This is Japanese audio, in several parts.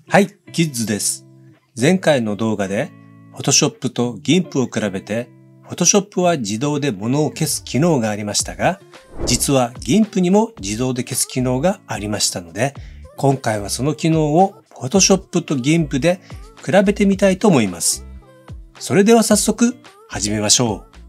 はい、キッズです。前回の動画で Photoshop と GIMP を比べて Photoshop は自動で物を消す機能がありましたが、実は GIMP にも自動で消す機能がありましたので、今回はその機能を Photoshop と GIMP で比べてみたいと思います。それでは早速始めましょう。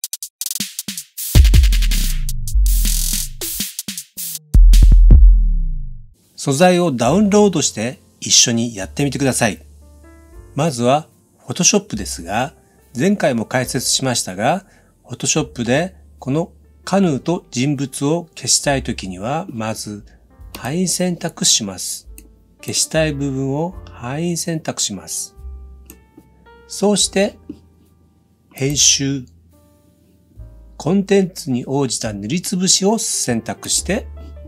素材をダウンロードして一緒にやってみてください。まずは Photoshop ですが、前回も解説しましたが、Photoshop でこのカヌーと人物を消したいときには、まず範囲選択します。消したい部分を範囲選択します。そうして編集、コンテンツに応じた塗りつぶしを選択して、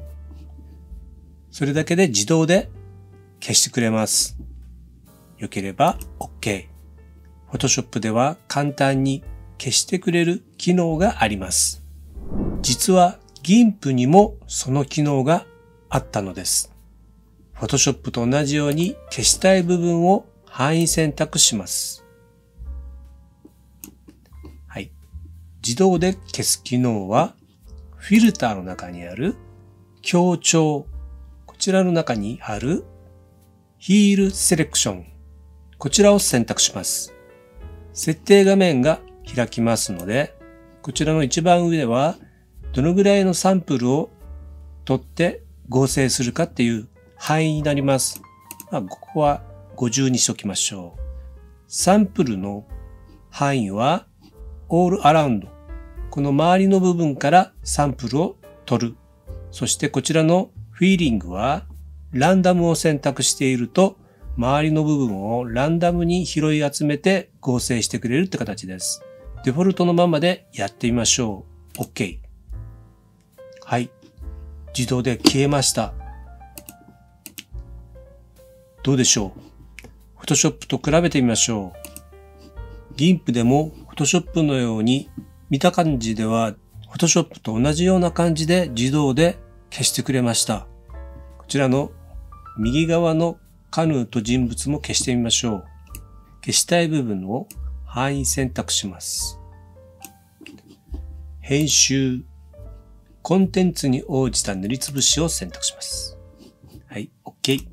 それだけで自動で消してくれます。よければ OK。Photoshop では簡単に消してくれる機能があります。実は GIMP にもその機能があったのです。Photoshop と同じように消したい部分を範囲選択します。はい。自動で消す機能はフィルターの中にある強調、こちらの中にあるヒールセレクション。こちらを選択します。設定画面が開きますので、こちらの一番上はどのぐらいのサンプルを取って合成するかっていう範囲になります。ここは50にしておきましょう。サンプルの範囲は All Around。この周りの部分からサンプルを取る。そしてこちらのフィーリングはランダムを選択していると周りの部分をランダムに拾い集めて合成してくれるって形です。デフォルトのままでやってみましょう。OK。はい。自動で消えました。どうでしょう？ Photoshop と比べてみましょう。GIMP でも Photoshop のように見た感じでは Photoshop と同じような感じで自動で消してくれました。こちらの右側のカヌーと人物も消してみましょう。消したい部分を範囲選択します。編集、コンテンツに応じた塗りつぶしを選択します。はい、OK。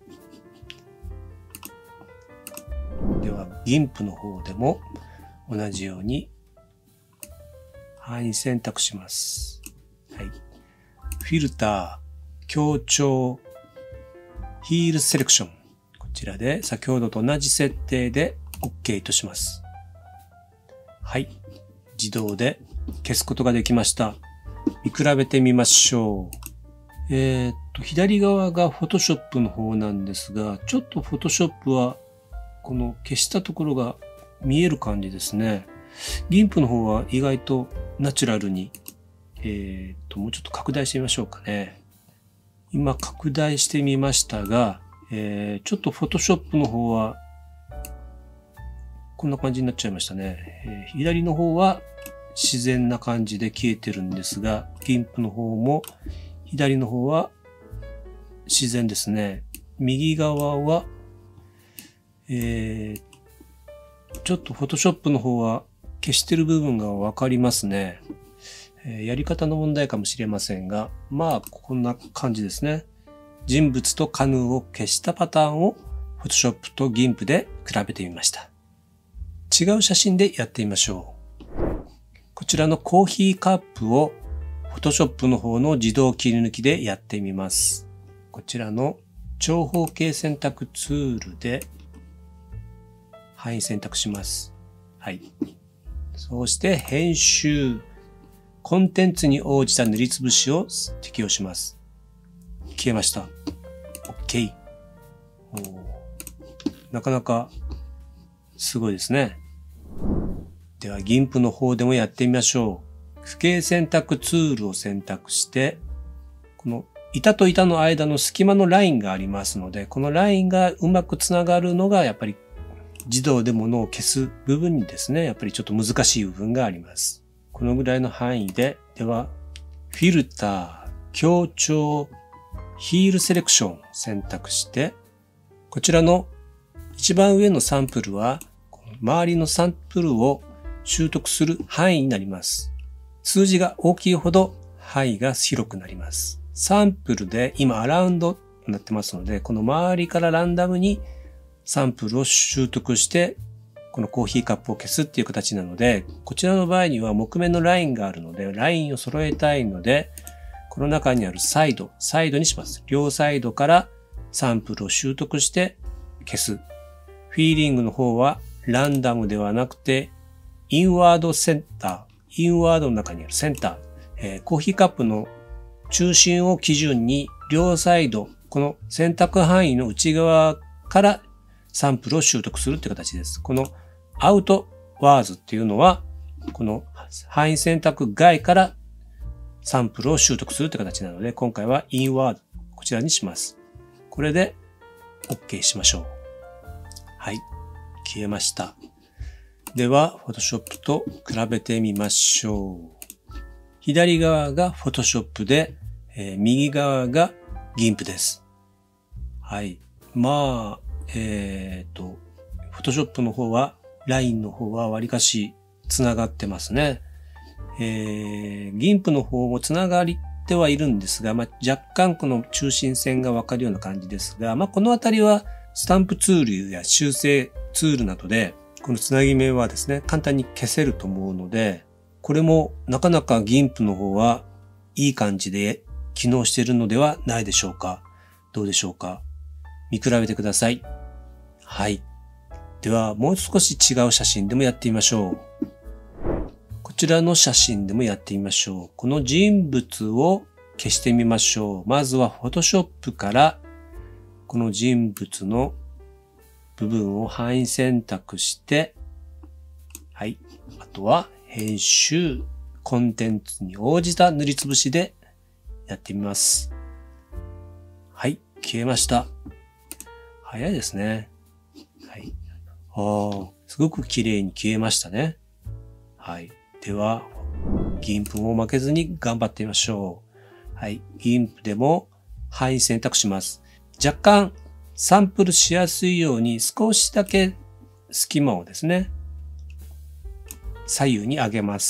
では、GIMP の方でも同じように範囲選択します。はい。フィルター、強調、ヒールセレクション。こちらで先ほどと同じ設定で OK とします。はい。自動で消すことができました。見比べてみましょう。左側が Photoshop の方なんですが、ちょっと Photoshop はこの消したところが見える感じですね。GIMP の方は意外とナチュラルにもうちょっと拡大してみましょうかね。今拡大してみましたが、ちょっと Photoshop の方はこんな感じになっちゃいましたね。左の方は自然な感じで消えてるんですが、GIMP の方も左の方は自然ですね。右側は、ちょっと Photoshop の方は消してる部分がわかりますね。やり方の問題かもしれませんが、こんな感じですね。人物とカヌーを消したパターンを Photoshop と GIMP で比べてみました。違う写真でやってみましょう。こちらのコーヒーカップを Photoshop の方の自動切り抜きでやってみます。こちらの長方形選択ツールで範囲選択します。はい。そうして編集。コンテンツに応じた塗りつぶしを適用します。消えました。OK。なかなかすごいですね。では GIMP の方でもやってみましょう。図形選択ツールを選択して、この板と板の間の隙間のラインがありますので、このラインがうまくつながるのがやっぱり自動で物を消す部分にですね、やっぱりちょっと難しい部分があります。このぐらいの範囲で、では、フィルター、強調、ヒールセレクションを選択して、ここちらの一番上のサンプルは、周りのサンプルを習得する範囲になります。数字が大きいほど範囲が広くなります。サンプルで今アラウンドになってますので、この周りからランダムにサンプルを習得して、このコーヒーカップを消すっていう形なので、こちらの場合には木目のラインがあるので、ラインを揃えたいので、この中にあるサイドにします。両サイドからサンプルを習得して消す。フィーリングの方はランダムではなくて、インワードセンター、インワードの中にあるセンター、コーヒーカップの中心を基準に両サイド、この選択範囲の内側からサンプルを習得するっていう形です。このアウトワーズっていうのは、この範囲選択外からサンプルを習得するって形なので、今回はインワード、こちらにします。これで OK しましょう。はい。消えました。では、Photoshop と比べてみましょう。左側が Photoshop で、右側が GIMP です。はい。まあ、Photoshop の方は、ラインの方はわりかし繋がってますね。GIMP の方も繋がってはいるんですが、若干この中心線がわかるような感じですが、このあたりはスタンプツールや修正ツールなどで、このつなぎ目はですね、簡単に消せると思うので、これもなかなか GIMP の方はいい感じで機能しているのではないでしょうか。どうでしょうか。見比べてください。はい。では、もう少し違う写真でもやってみましょう。こちらの写真でもやってみましょう。この人物を消してみましょう。まずは Photoshop からこの人物の部分を範囲選択して、はい。あとは編集、コンテンツに応じた塗りつぶしでやってみます。はい。消えました。早いですね。はい。すごく綺麗に消えましたね。はい。では、GIMP も負けずに頑張ってみましょう。はい。GIMP でも範囲選択します。若干サンプルしやすいように少しだけ隙間をですね、左右に上げます。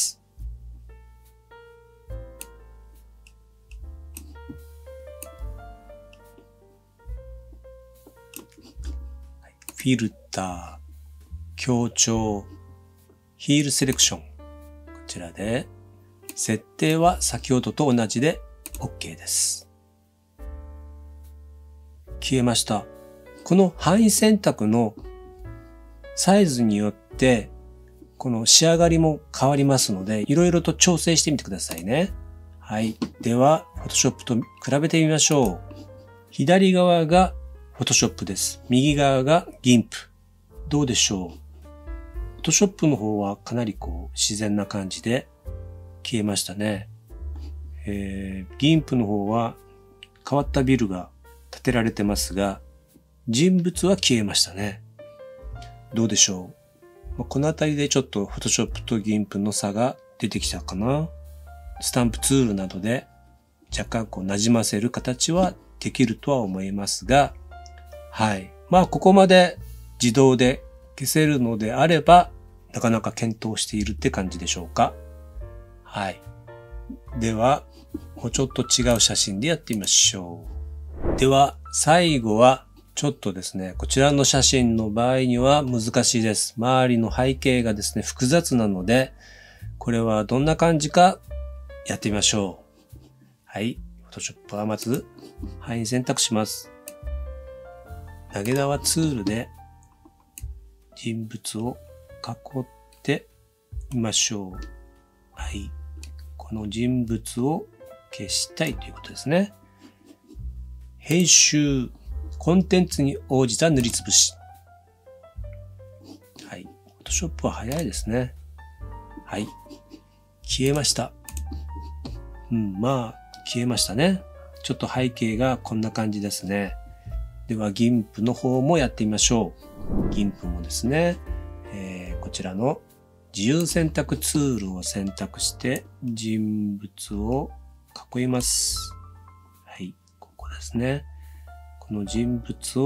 フィルター、強調、ヒールセレクション。こちらで、設定は先ほどと同じで OK です。消えました。この範囲選択のサイズによって、この仕上がりも変わりますので、いろいろと調整してみてくださいね。はい。では、Photoshop と比べてみましょう。左側が Photoshop です。右側が GIMP。どうでしょう。Photoshop の方はかなり自然な感じで消えましたね。GIMP の方は変わったビルが建てられてますが、人物は消えましたね。どうでしょう。このあたりでちょっと Photoshop と GIMP の差が出てきたかな。スタンプツールなどで若干馴染ませる形はできるとは思いますが、はい。ここまで自動で消せるのであれば、なかなか検討しているって感じでしょうか。はい。では、もうちょっと違う写真でやってみましょう。では、最後は、ちょっとですね、こちらの写真の場合には難しいです。周りの背景がですね、複雑なので、これはどんな感じかやってみましょう。はい。Photoshop はまず、範囲選択します。投げ縄ツールで人物を囲ってみましょう。はい。この人物を消したいということですね。編集、コンテンツに応じた塗りつぶし。はい。Photoshop は早いですね。はい。消えました。消えましたね。ちょっと背景がこんな感じですね。では、GIMP の方もやってみましょう。GIMP もですね、こちらの自由選択ツールを選択して人物を囲います。はい、ここですね。この人物を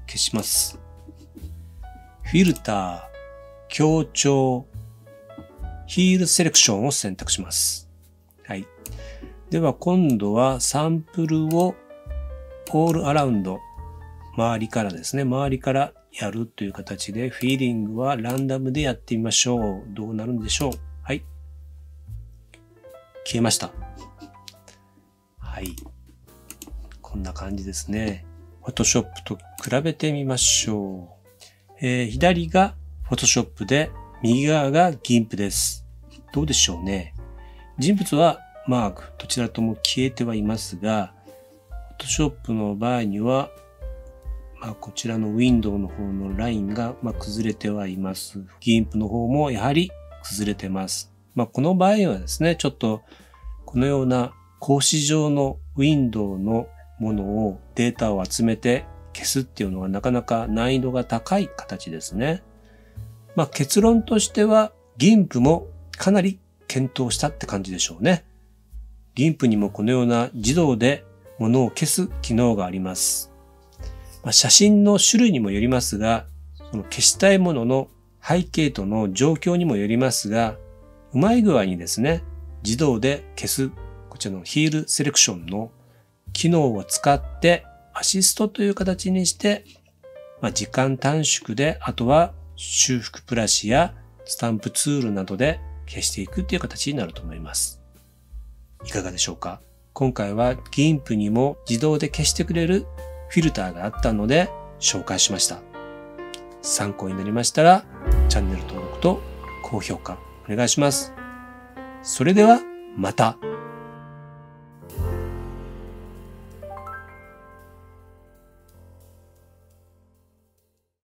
消します。フィルター、強調、ヒールセレクションを選択します。はい。では今度はサンプルをオールアラウンド、周りからですね、周りからやるという形で、フィーリングはランダムでやってみましょう。どうなるんでしょう。はい。消えました。はい。こんな感じですね。Photoshop と比べてみましょう。左が Photoshop で、右側が GIMP です。どうでしょうね。人物はマーク、どちらとも消えてはいますが、Photoshop の場合には、こちらのウィンドウの方のラインが崩れてはいます。GIMP の方もやはり崩れてます。この場合はですね、ちょっとこのような格子状のウィンドウのものをデータを集めて消すっていうのはなかなか難易度が高い形ですね。結論としては GIMP もかなり検討したって感じでしょうね。GIMP にもこのような自動でものを消す機能があります。写真の種類にもよりますが、その消したいものの背景との状況にもよりますが、うまい具合にですね、自動で消す、こちらのヒールセレクションの機能を使ってアシストという形にして、時間短縮で、あとは修復ブラシやスタンプツールなどで消していくという形になると思います。いかがでしょうか？今回は GIMP にも自動で消してくれるフィルターがあったので紹介しました。参考になりましたらチャンネル登録と高評価お願いします。それではまた。